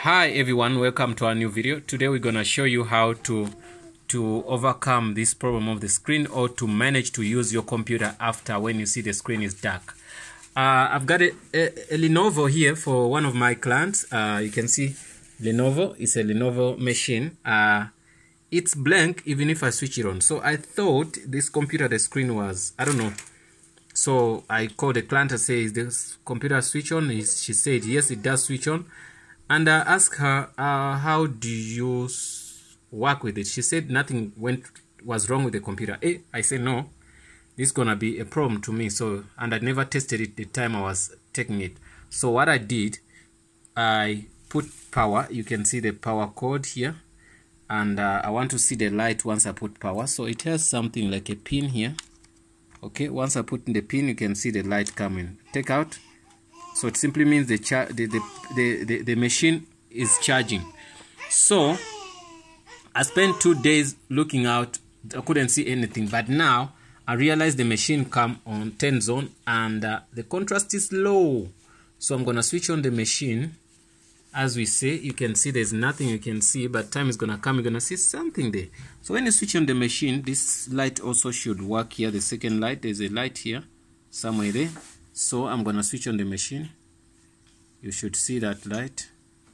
Hi everyone, welcome to our new video. Today we're gonna show you how to overcome this problem of the screen, or to manage to use your computer after when you see the screen is dark. I've got a Lenovo here for one of my clients. You can see Lenovo is a Lenovo machine. It's blank even if I switch it on. So I thought this computer, the screen was, I don't know. So I called the client and said, is this computer switch on? She said, yes, it does switch on. And I asked her, how do you work with it? She said nothing was wrong with the computer. I said, no, this is gonna be a problem to me. So, and I never tested it the time I was taking it. So what I did, I put power. You can see the power code here, and I want to see the light once I put power. So it has something like a pin here. Okay, once I put in the pin, you can see the light coming. Take out. So it simply means the machine is charging. So I spent 2 days looking out. I couldn't see anything, but now I realized the machine come on 10 zone and the contrast is low. So I'm gonna switch on the machine. As we say, you can see there's nothing you can see, but time is gonna come, you're gonna see something there. So when you switch on the machine, this light also should work here. The second light, there's a light here somewhere there. So I'm gonna switch on the machine. You should see that light.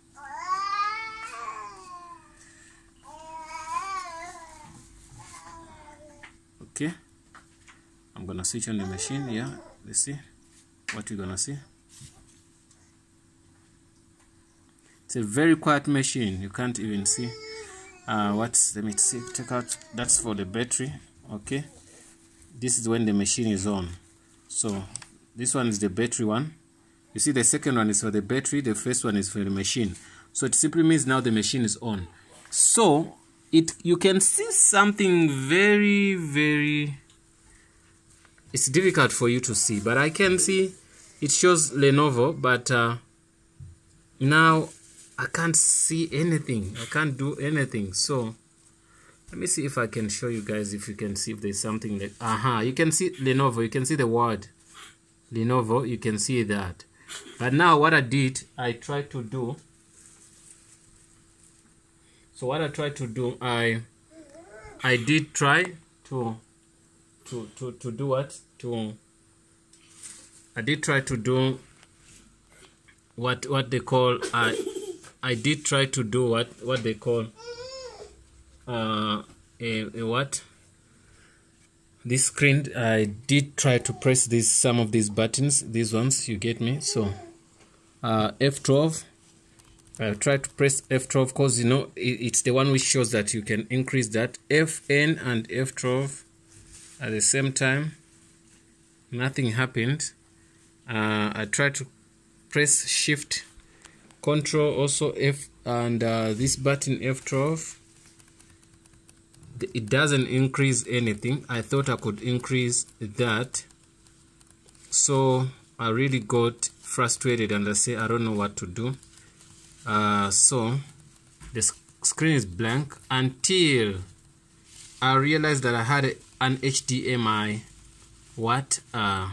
Okay, I'm gonna switch on the machine. Yeah, let's see what you're gonna see. It's a very quiet machine. You can't even see let me see, take out, that's for the battery. Okay, this is when the machine is on. So this one is the battery one. You see the second one is for the battery, the first one is for the machine. So it simply means now the machine is on. So you can see something very, it's difficult for you to see, but I can see it shows Lenovo, but now I can't see anything. I can't do anything. So let me see if I can show you guys, if you can see if there's something like, you can see Lenovo, you can see the word Lenovo, you can see that. But now what I did, I tried to do, so what I tried to do, I did try to do what? I did try to do what they call, I did try to do what they call what? This screen, I did try to press some of these buttons, these ones, you get me? So F12, I tried to press F12 because, you know, it's the one which shows that you can increase that. FN and F12 at the same time, nothing happened. I tried to press Shift Control, also F, and this button F12, it doesn't increase anything. I thought I could increase that, so I really got frustrated and I say I don't know what to do. So the screen is blank until I realized that I had an HDMI an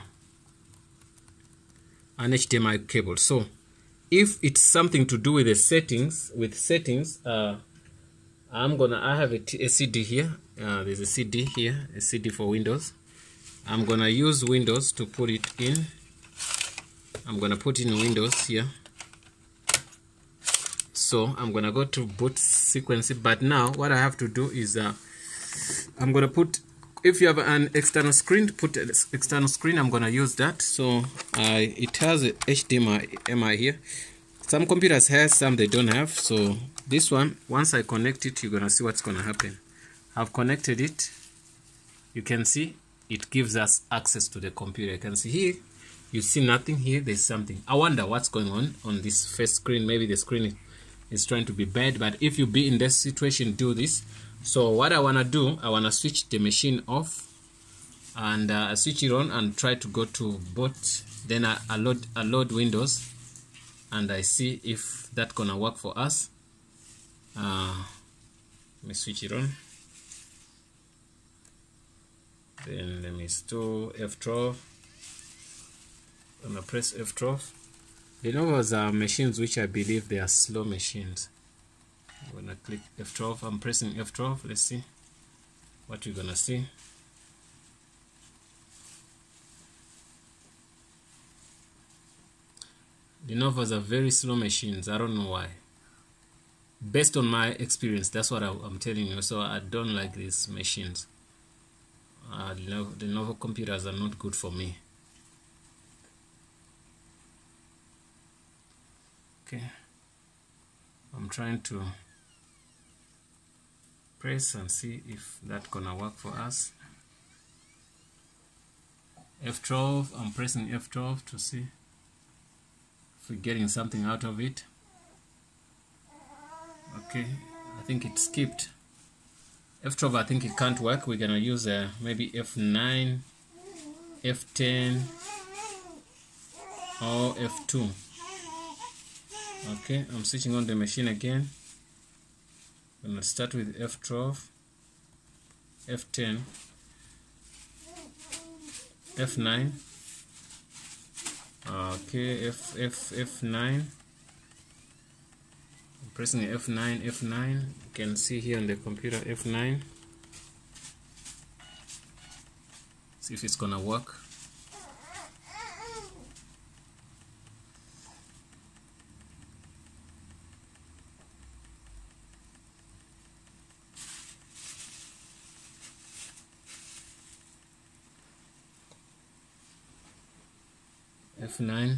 HDMI cable. So if it's something to do with the settings, I have a CD here. There's a CD here, a CD for Windows. I'm gonna use Windows to put it in. I'm gonna put in Windows here. So I'm gonna go to boot sequence. But now what I have to do is I'm gonna put, if you have an external screen, put an external screen. I'm gonna use that. So it has a HDMI here. Some computers have, some they don't have. So this one, once I connect it, you're gonna see what's gonna happen. I've connected it. You can see it gives us access to the computer. You can see here, you see nothing. Here there's something. I wonder what's going on this first screen. Maybe the screen is trying to be bad, but if you be in this situation, do this. So what I wanna do, I wanna switch the machine off, and I switch it on and try to go to boot. Then I load Windows, and I see if that's gonna work for us. Let me switch it on. Then let me store F12. I'm gonna press F12. Lenovo's are machines which I believe they are slow machines. I'm gonna click F12. I'm pressing F12. Let's see what we're gonna see. Lenovo's are very slow machines. I don't know why. Based on my experience, that's what I'm telling you. So I don't like these machines. The Lenovo computers are not good for me. Okay, I'm trying to press and see if that's gonna work for us. F12, I'm pressing F12 to see if we're getting something out of it. Okay, I think it skipped. F12, I think it can't work. We're gonna use maybe F9, F10, or F2. Okay, I'm switching on the machine again. I'm gonna start with F12, F10, F9. Okay, F9. I'm pressing F9. You can see here on the computer F9. See if it's gonna work. F9.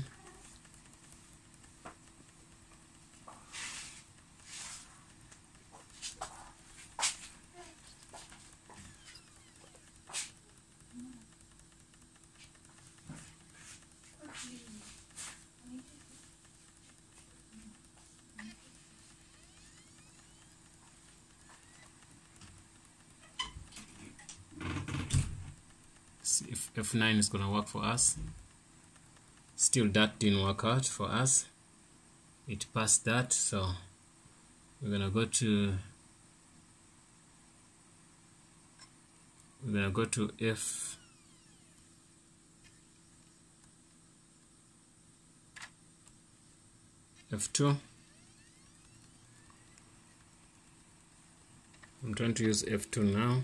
See if F9 is gonna work for us. Still, that didn't work out for us. It passed that, so we're gonna go to F2. I'm trying to use F2 now.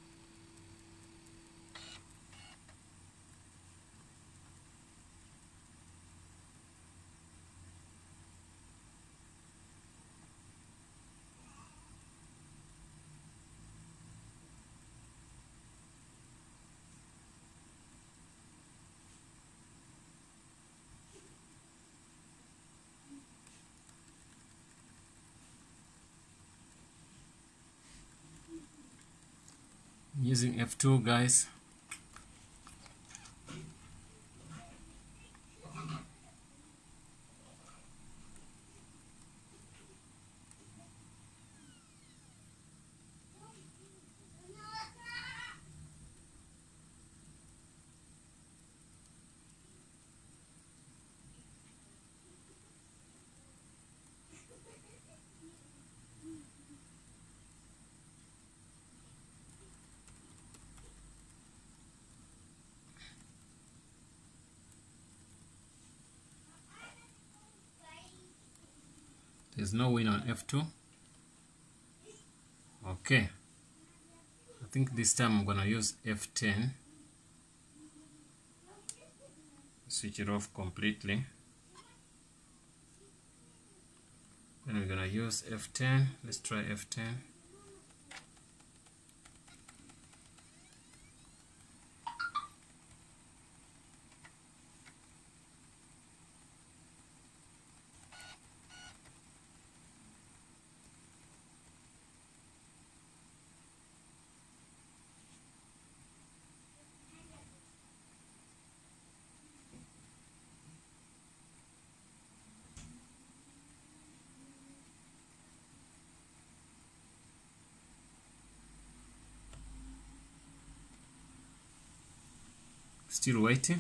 Using F2, guys. There's no win on F2. Okay, I think this time I'm gonna use F10. Switch it off completely. Then we're gonna use F10. Let's try F10. Still waiting.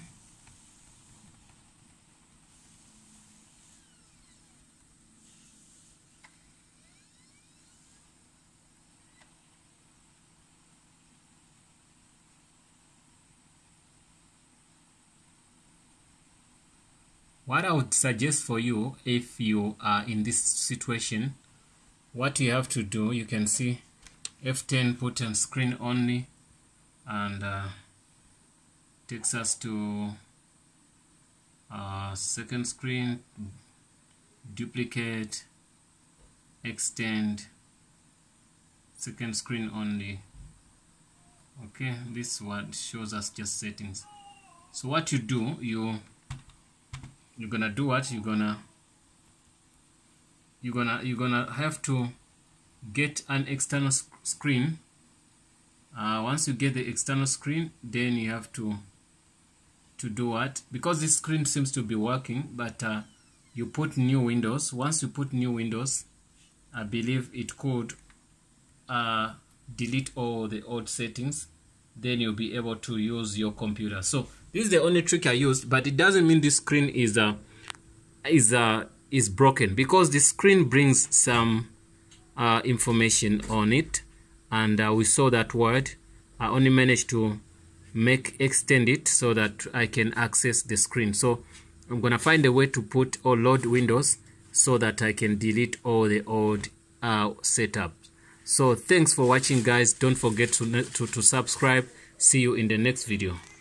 What I would suggest for you, if you are in this situation, what you have to do, you can see F10 put on screen only, and takes us to second screen, duplicate, extend, second screen only. Okay, this one shows us just settings. So what you do, you're gonna do what you're gonna have to get an external screen. Once you get the external screen, then you have to do what, because this screen seems to be working, but you put new windows. Once you put new windows, I believe it could delete all the old settings, then you'll be able to use your computer. So this is the only trick I used, but it doesn't mean this screen is broken, because the screen brings some information on it, and we saw that word. I only managed to extend it so that I can access the screen. So I'm gonna find a way to put or load windows so that I can delete all the old setup. So thanks for watching, guys. Don't forget to subscribe. See you in the next video.